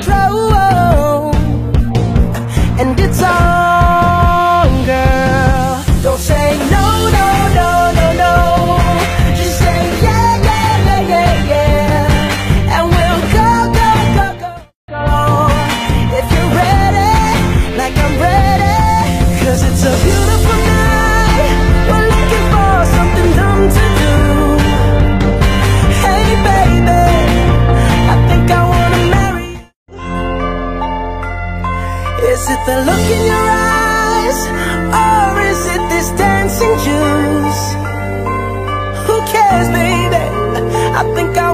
control, and it's on, girl. Don't say no, no, no, no, no. Just say yeah, yeah, yeah, yeah, yeah. And we'll go, go, go, go, go. If you're ready, like I'm ready, 'cause it's a beautiful night. We're looking for something dumb to do. Hey baby, I think I wanna marry you. Is it the look in your eyes, or is it this dancing juice? Who cares, baby? I think I